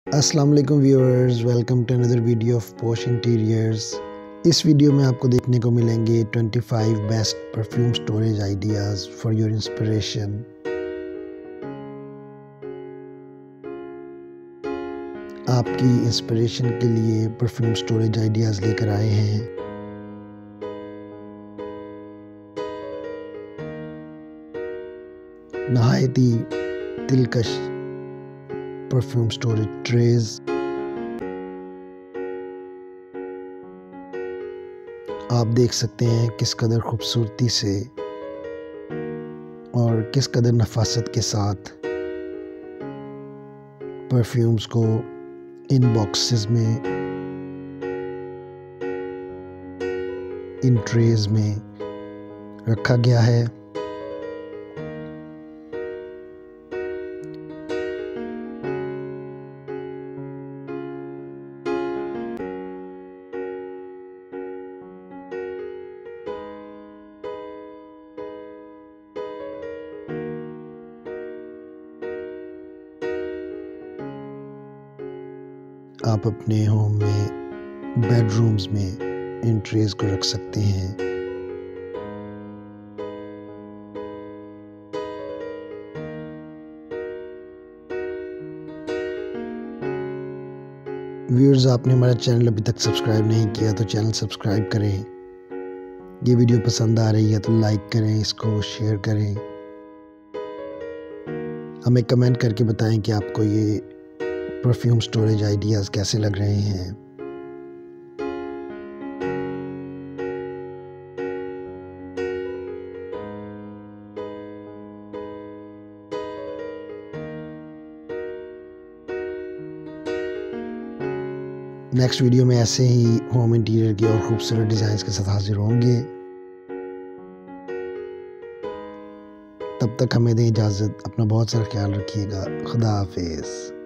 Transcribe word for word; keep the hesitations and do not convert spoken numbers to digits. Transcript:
अस्सलाम वालेकुम viewers, welcome to another video of posh interiors. इस वीडियो में आपको देखने को मिलेंगे पच्चीस best perfume storage ideas for your inspiration. आपकी इंस्पिरेशन के लिए परफ्यूम स्टोरेज आइडियाज़ लेकर आए हैं। नहायत ही दिलकश परफ्यूम स्टोरेज ट्रेज। आप देख सकते हैं किस कदर खूबसूरती से और किस कदर नफासत के साथ परफ्यूम्स को इन बॉक्सेस में, इन ट्रेज में रखा गया है। आप अपने होम में, बेडरूम्स में इन ट्रेज को रख सकते हैं। व्यूअर्स, आपने हमारा चैनल अभी तक सब्सक्राइब नहीं किया तो चैनल सब्सक्राइब करें। ये वीडियो पसंद आ रही है तो लाइक करें, इसको शेयर करें। हमें कमेंट करके बताएं कि आपको ये परफ्यूम स्टोरेज आइडियाज़ कैसे लग रहे हैं। नेक्स्ट वीडियो में ऐसे ही होम इंटीरियर के और खूबसूरत डिज़ाइंस के साथ हाजिर होंगे। तब तक हमें दें इजाज़त। अपना बहुत सारा ख्याल रखिएगा। खुदा हाफिज़।